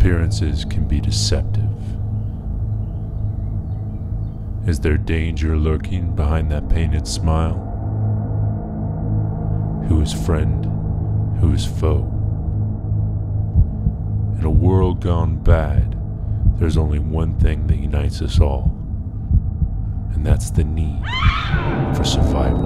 Appearances can be deceptive. Is there danger lurking behind that painted smile? Who is friend? Who is foe? In a world gone bad, there's only one thing that unites us all, and that's the need for survival.